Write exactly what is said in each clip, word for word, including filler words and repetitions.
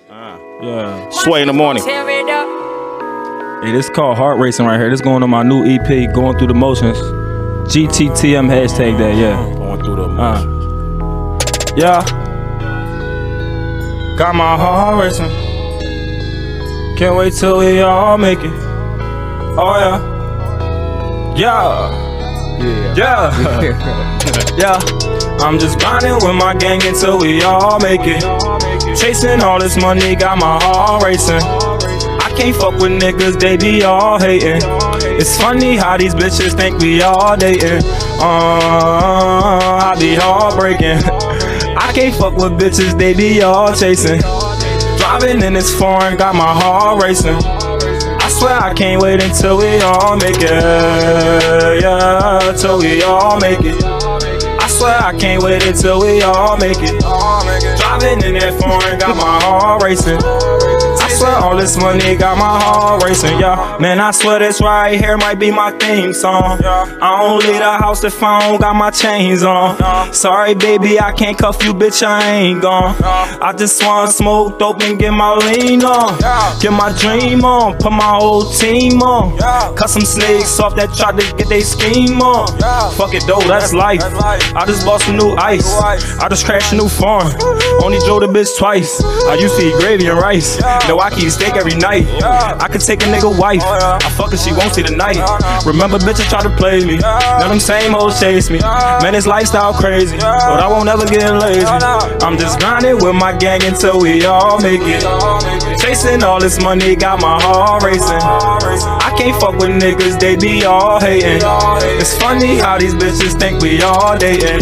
Uh, Yeah. Sway in the morning. Hey, this is called Heart Racing right here. This going on my new E P, Going Through the Motions. G T T M hashtag that, yeah. Going through the Uh, motions. yeah. Got my heart racing. Can't wait till we all make it. Oh yeah. Yeah. Yeah. Yeah. Yeah. I'm just grinding with my gang until we all make it. Chasing all this money, got my heart racing. I can't fuck with niggas, they be all hating. It's funny how these bitches think we all dating. Uh, I be heartbreaking. I can't fuck with bitches, they be all chasing. Driving in this foreign, got my heart racing. I swear I can't wait until we all make it. Yeah, till we all make it. I swear I can't wait until we all make it. Driving in that foreign, got my heart racing. I swear all this money got my heart racing, yeah. Man, I swear this right here might be my theme song. I don't leave the house if I don't got my chains on. Sorry, baby, I can't cuff you, bitch, I ain't gone. I just wanna smoke dope and get my lean on. Get my dream on, put my whole team on. Cut some snakes off that tried to get they scheme on. Fuck it though, that's life. I just bought some new ice. I just crashed a new farm. Only drove the bitch twice. I used to eat gravy and rice. No, I keep steak every night. I could take a nigga wife. I fuck her, she won't see the night. Remember bitches try to play me. Now them same hoes chase me. Man, this lifestyle crazy, but I won't ever get lazy. I'm just grinding with my gang until we all make it. Chasing all this money, got my heart racing. I can't fuck with niggas, they be all hating. It's funny how these bitches think we all dating.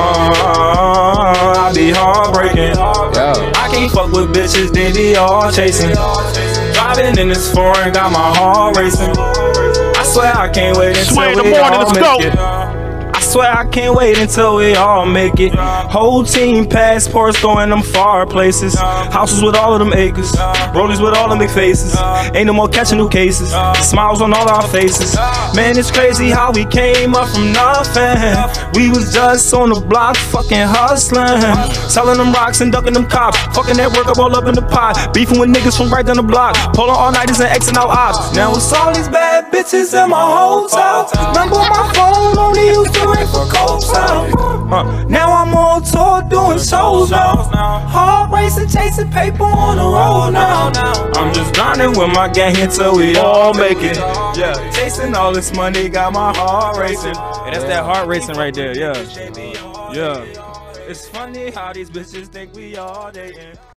Uh, I be heartbreaking. I can't fuck with bitches, they be all chasing. Driving in this foreign, got my heart racing. I swear I can't wait until Sway in the we morning, all let's make go. it. I swear I can't wait until we all make it. Whole team passports going them far places. Houses with all of them acres. Rollies with all them big faces. Ain't no more catching new cases. Smiles on all our faces. Man, it's crazy how we came up from nothing. We was just on the block fucking hustling. Selling them rocks and ducking them cops. Fucking that work up all up in the pot. Beefing with niggas from right down the block. Pulling all nighters and Xing out ops. Now it's all these bad bitches in my hotel. Number my phone only used to ring for coke sound. Uh, now I'm on tour doing shows now. Heart racing, chasing paper on the road now. I'm just grinding with my gang until we all make it. Yeah, chasing all this money, got my heart racing. And that's that heart racing right there, yeah. Yeah. It's funny how these bitches think we all dating.